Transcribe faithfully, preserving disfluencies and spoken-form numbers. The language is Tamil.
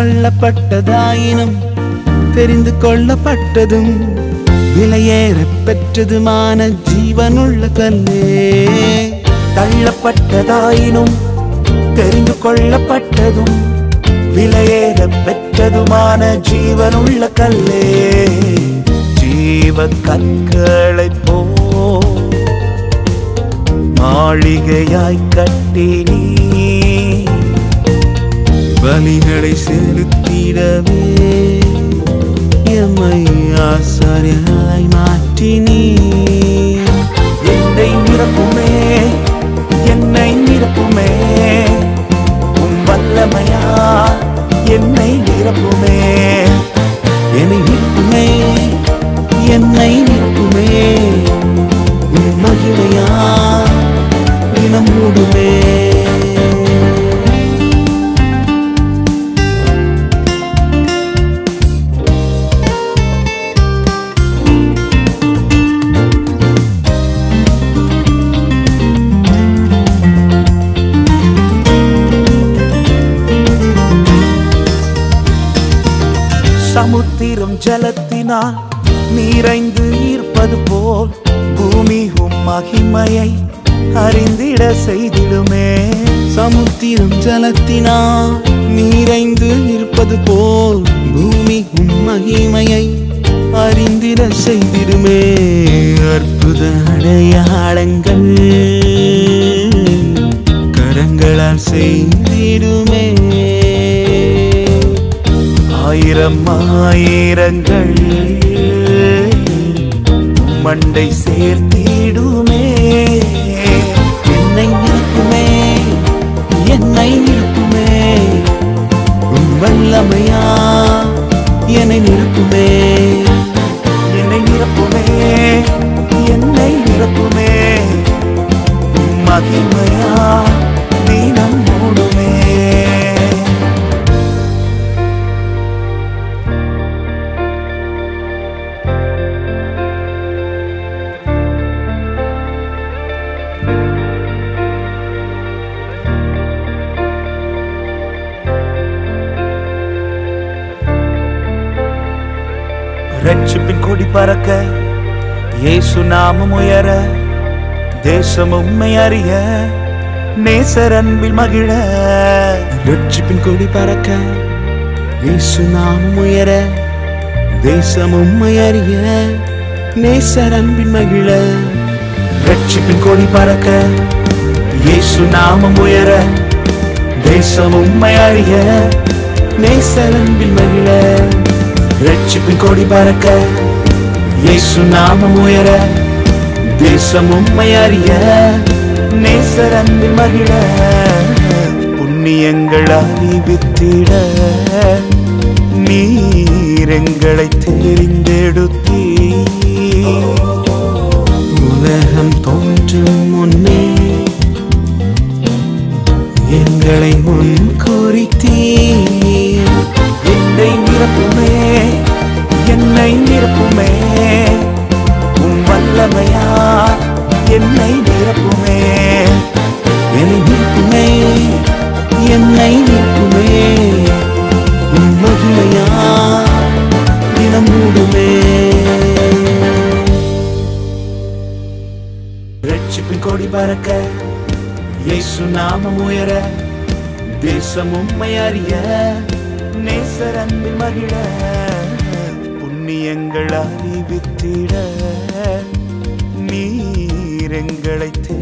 கொள்ளப்பட்டதாயினும் தெரிந்து கொள்ளப்பட்டதும் விலையேற பெற்றதுமான ஜீவனுள்ள கல்லே. தள்ளப்பட்டதாயினும் தெரிந்து கொள்ளப்பட்டதும் விலையேற பெற்றதுமான ஜீவனுள்ள கல்லே. ஜீவ கற்களை போ மாளிகையாய் கட்டி நீ பலிகளை செலுத்திடவே எம்மை ஆசாரியாய் மாற்றி நீ. என்னை நிரப்புமே என்னை நிரப்புமே உம் வல்லமையா என்னை நிரப்புமே. என்னை நிரப்புமே என்னை நிரப்புமே உம் மகிமையா தினம் மூடுமே. சமுத்திரம் ஜலத்தினால் நிறைந்து இருப்பது போல் பூமி உம் மகிமையை அறிந்திட செய்திடுமே. சமுத்திரம் ஜலத்தினால் நிறைந்து இருப்பது போல் பூமி உம் மகிமையை அறிந்திட செய்திடுமே. அற்புத அடையாளங்கள் கரங்களால் செய்திடுமே. ஆயிரம் ஆயிரங்கள் மண்டை சேர்த்திடுமே. என்னை நிரப்புமே என்னை நிரப்புமே உம் வல்லமையா என்னை நிரப்புமே. என்னை நிரப்புமே என்னை நிரப்புமே உம் மகிமையா தினம் மூடுமே. ரட்சிப்பின் கொடி பறக்க இயேசு நாமம் உயர தேசம் உம்மை அறிய நேசர் அன்பில் மகிழ. ரட்சிப்பின் கொடி பறக்க இயேசு நாமம் உயர தேசம் உம்மை அறிய நேசர் அன்பின் மகிழ. ரட்சிப்பின் கொடி பறக்க இயேசு நாமம் உயர தேசம் உம்மை அறிய நேசர் அன்பில் மகிழ. ரட்சிப்பின் கொடி பறக்க இயேசு நாமம் உயர தேசம் உம்மை அறிய நேசர் அன்பில் மகிழ. புண்ணியங்கள் அறிவித்திட நீர் எங்களை தெரிந்தெடுத்தீ. உலகம் தோன்றும் முன்னே எங்களை முன் குறித்தீர். என்னை நிரப்புமே என்னை நிரப்புமே உம் வல்லமையா என்னை நிரப்புமே. என்னை நிரப்புமே என்னை நிரப்புமே உம் மகிமையா தினம் மூடுமே. ரட்சிப்பின் கொடி பறக்க இயேசு நாமம் உயர தேசம் உம்மை அறிய நேசர் அன்பில் மகிழ. புண்ணியங்கள் அறிவித்திட நீர் எங்களை